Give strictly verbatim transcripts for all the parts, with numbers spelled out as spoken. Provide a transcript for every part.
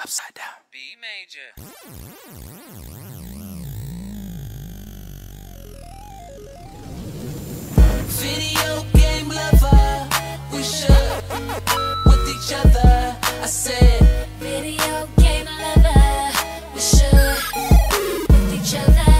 Upside down. B major. Video game lover, we should with each other. I said, video game lover, we should with each other.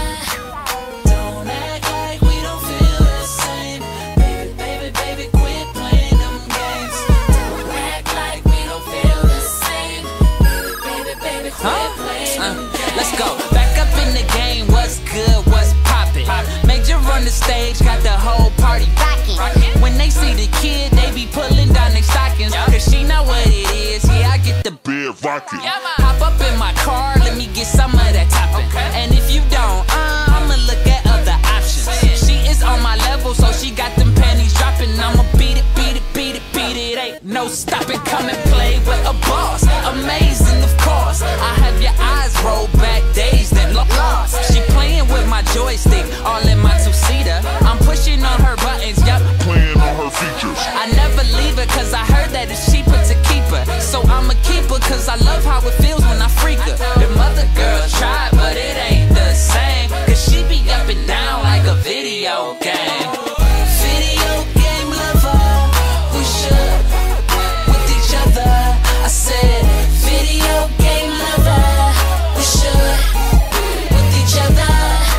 don't act like we don't feel the same. Baby, baby, baby, quit playing them games. Don't act like we don't feel the same. Baby, baby, baby, quit playing Uh, them games. let's go. Back up in the game, what's good, what's poppin'? Major on the stage, got the whole party rockin'. When they see the kid, they be pulling down their stockings. Cause she know what it is, yeah, I get the Bed rockin'. hop up in my car, let me get some of that topping. And if you don't, uh, I'ma look at other options. She is on my level, so she got them panties dropping. I'ma beat it, beat it, beat it, beat it. Ain't no stopping, come and play with a boss. Amazing, of course. I have your eyes roll back, days that look lost. She playing with my joystick, all in my two-seater. I'm pushing on her buttons, yup. Playing on her features. I never leave her cause I heard that it's cheaper to keep her. So I'ma keep her cause I love how it feels when I freak her. Them other girls try but it ain't the same. Cause she be up and down like a video game. Video game lover, we should with each other. I said, video game lover, we should with each other.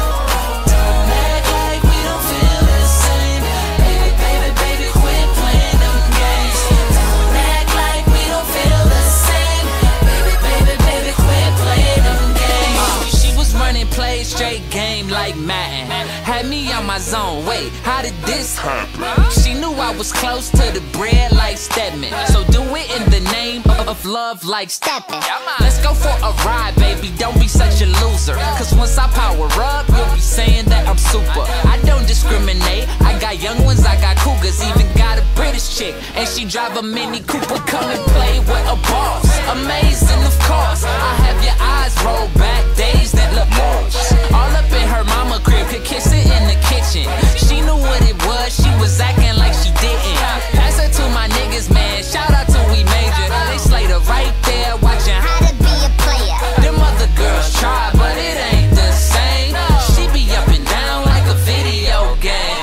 Don't act like we don't feel the same. Baby, baby, baby, quit playing them games. Don't act like we don't feel the same. Baby, baby, baby, quit playing them games. Uh, she was running plays, straight game like Madden. Had me on my zone, wait, how did this happen? She knew I was close to the bread like Stedman. So do it in the name of, of love like Steppin'. Let's go for a ride, baby, don't be such a loser. Cause once I power up, you'll be saying that I'm super. I don't discriminate, I got young ones, I got cougars. Even got a British chick, and she drive a Mini Cooper. Come and play with a boss. Amazing, of course. I have your eyes roll back, days that look lost. All up in her mama crib, could kiss it in the kitchen. She knew what it was, she was acting like she didn't. Pass her to my niggas, man, shout out to We Major. They slayed her right there, watching How to be a player. them other girls try, but it ain't the same. She be up and down like a video game.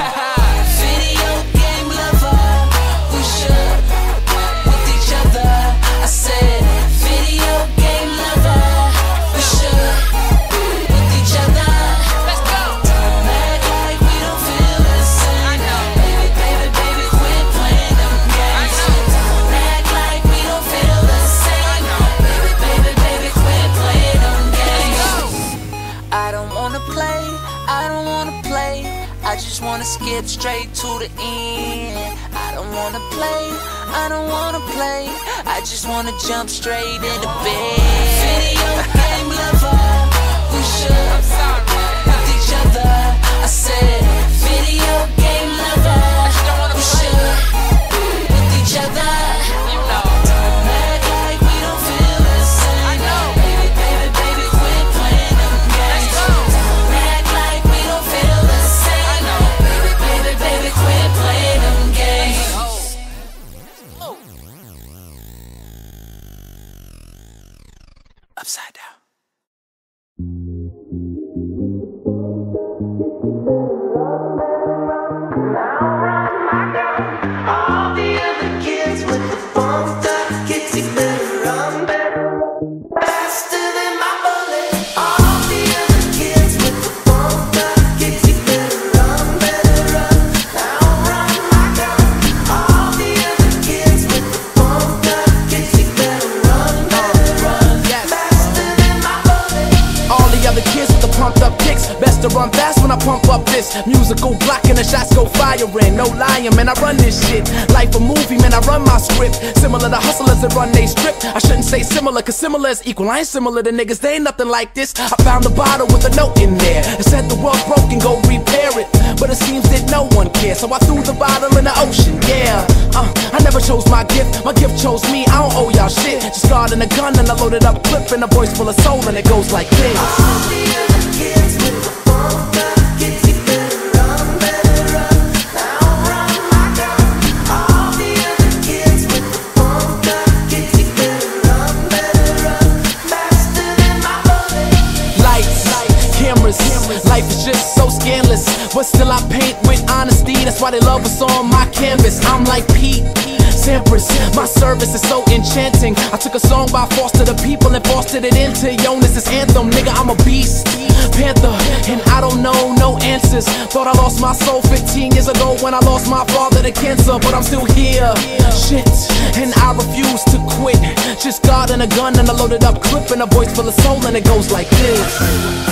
Video game lover, we should with each other. I said, video game lover, we should with each other. Let's go. Don't act like we don't feel the same. Baby, baby, baby, quit playing them games. Don't act like we don't feel the same. Baby, baby, baby, quit playing them games. I don't wanna play, I don't wanna play. I just wanna skip straight to the end. I don't wanna play, I don't wanna play. I just wanna jump straight into bed. Video game lover, we should with each other. I said, video game lover, we should with each other. Don't act like we don't feel the same. Baby, baby, baby, quit playing them games. Don't act like we don't feel the same. Baby, baby, baby, quit playing them games. Upside down. All the other kids with the funked up kicks, you better run, better run faster than my bullet. All the other kids with the funked up kicks, you better run, better run. Now run my gun. All the other kids with the funked up kicks, you better run, better run faster than my bullet. All the other kids with the pumped up kicks, best to run fast when I pump up this musical block and the shots go firing. No lying, man, I run this shit. Life a movie, man, I run my script. Similar to hustlers that run they strip. I shouldn't say similar, cause similar is equal. I ain't similar to niggas, they ain't nothing like this. I found a bottle with a note in there. It said the world's broken, go repair it. But it seems that no one cares, so I threw the bottle in the ocean, yeah. Uh, I never chose my gift, my gift chose me. I don't owe y'all shit. Just guarding a gun and I loaded up clip and a voice full of soul and it goes like this. All the other kids with the funked up kicks, you better run, better run. Now run my gun. All the other kids with the funked up kicks, you better run, better run. but still I paint with honesty. That's why they love what's on my canvas. I'm like Pete Sampras, my service is so enchanting. I took a song by Foster the People and fostered it into Jonas' anthem. Nigga, I'm a beast, panther, and I don't know no answers. Thought I lost my soul fifteen years ago when I lost my father to cancer, but I'm still here. Shit, and I refuse to quit. Just God and a gun and a loaded up clip and a voice full of soul, and it goes like this.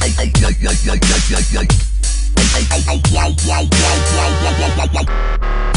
Wow, wow, wow, wow, wow, wow, wow, wow.